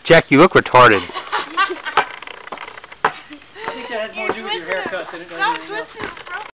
Jack, you look retarded. I think that has more to do with your haircut than it does anything else.